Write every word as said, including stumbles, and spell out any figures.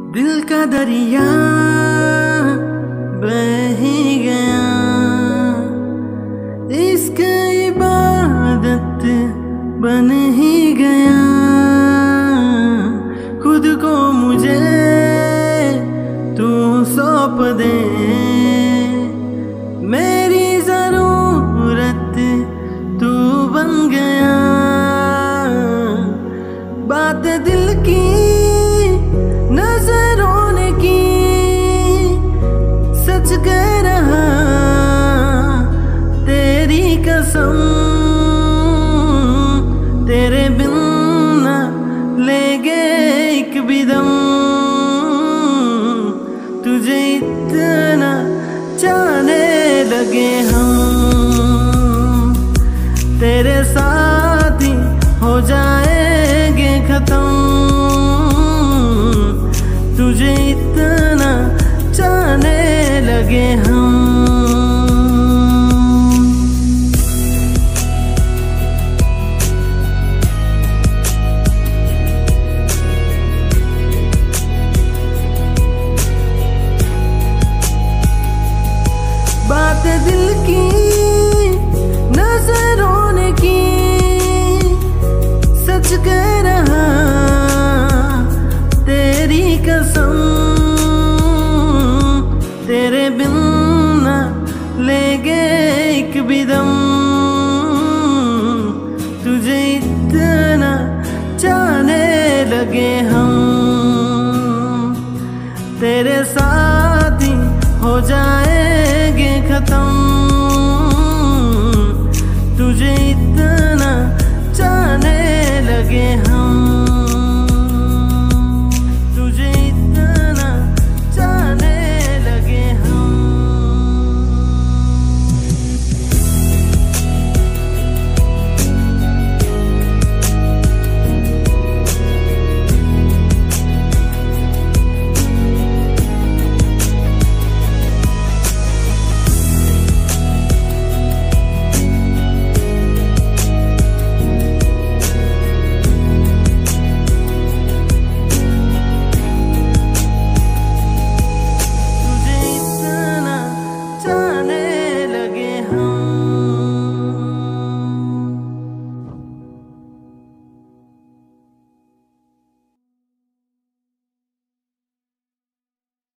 दिल का दरिया बह ही गया, इसकी इबादत बन ही गया। खुद को मुझे तू सौंप दे, मेरी जरूरत तू बन गया। बात दिल की नजरों ने की, सच कह रहा तेरी कसम। तेरे बिन ना लेंगे एक भी दम, तुझे इतना चाहने लगे हम। तेरे साथ ही हो जाएंगे खत्म, तुझे इतना चाहने लगे हम। बात दिल की नजरों ने की, सच कह रहा तेरी कसम। तेरे बिन ना लेंगे एक भी दम, तुझे इतना चाहने लगे हम। तेरे साथ ही हो जाएंगे खत्म, तुझे इतना चाहने लगे हम।